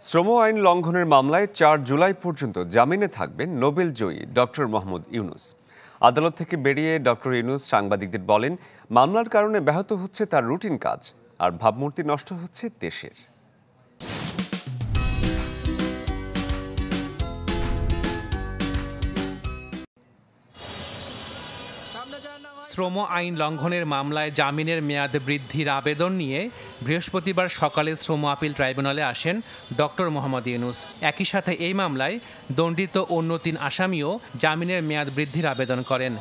শ্রম আইন লঙ্ঘনের মামলায় ৪ জুলাই পর্যন্ত জামিনে থাকবেন নোবেল জয়ী ডক্টর মোহাম্মদ ইউনূস। আদালত থেকে বেরিয়ে ডক্টর ইউনূস সাংবাদিকদের বলেন, মামলার কারণে ব্যাহত হচ্ছে তার রুটিন কাজ আর ভাবমূর্তি নষ্ট হচ্ছে দেশের। শ্রম আইন লঙ্ঘনের মামলায় জামিনের মেয়াদ বৃদ্ধির আবেদন নিয়ে বৃহস্পতিবার সকালে শ্রম আপিল ট্রাইব্যুনালে আসেন ডক্টর মোহাম্মদ ইউনূস। একই সাথে এই মামলায় দণ্ডিত অন্য ৩ আসামিও জামিনের মেয়াদ বৃদ্ধির আবেদন করেন।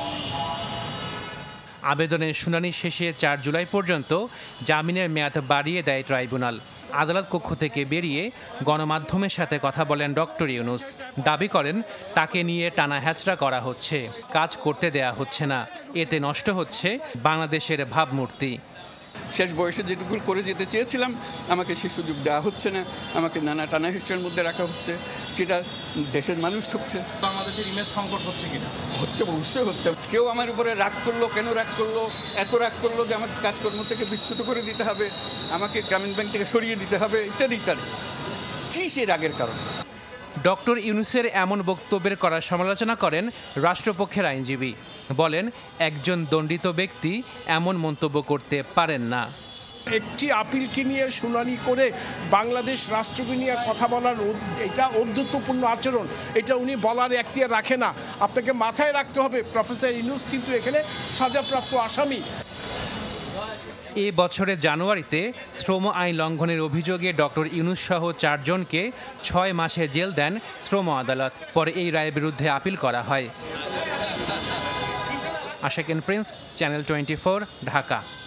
আবেদনের শুনানি শেষে ৪ জুলাই পর্যন্ত জামিনের মেয়াদ বাড়িয়ে দেয় ট্রাইব্যুনাল। আদালত কক্ষ থেকে বেরিয়ে গণমাধ্যমের সাথে কথা বলেন ডক্টর ইউনূস। দাবি করেন, তাকে নিয়ে টানা হ্যাচড়া করা হচ্ছে, কাজ করতে দেয়া হচ্ছে না, এতে নষ্ট হচ্ছে বাংলাদেশের ভাবমূর্তি। শেষ বয়সে যেটুকু করে যেতে চেয়েছিলাম আমাকে সে সুযোগ দেওয়া হচ্ছে না, আমাকে নানা টানা হিস্ট্রির মধ্যে রাখা হচ্ছে, সেটা দেশের মানুষ ঠকছে। বাংলাদেশের ইমেজ সংকট হচ্ছে কিনা? হচ্ছে, অবশ্যই হচ্ছে। কেউ আমার উপরে রাগ করলো, কেন রাগ করলো, এত রাগ করলো যে আমাকে কাজকর্ম থেকে বিচ্যুত করে দিতে হবে, আমাকে গ্রামীণ ব্যাংক থেকে সরিয়ে দিতে হবে, ইত্যাদি ইত্যাদি। কী সেই রাগের কারণ? ডক্টর ইউনূসের এমন বক্তব্যের কড়া সমালোচনা করেন রাষ্ট্রপক্ষের আইনজীবী। বলেন, একজন দণ্ডিত ব্যক্তি এমন মন্তব্য করতে পারেন না। একটি আপিলকে নিয়ে শুনানি করে বাংলাদেশ রাষ্ট্রকে নিয়ে কথা বলার এটা ঔদ্ধত্যপূর্ণ আচরণ, এটা উনি বলার এখতিয়ার রাখে না। আপনাকে মাথায় রাখতে হবে, প্রফেসর ইউনূস কিন্তু এখানে সাজাপ্রাপ্ত আসামি। এ বছরের জানুয়ারিতে শ্রম আইন লঙ্ঘনের অভিযোগে ডক্টর ইউনূস সহ ৪ জনকে ৬ মাসের জেল দেন শ্রম আদালত। পরে এই রায়ের বিরুদ্ধে আপিল করা হয়। আশাকিন প্রিন্স, চ্যানেল 24, ঢাকা।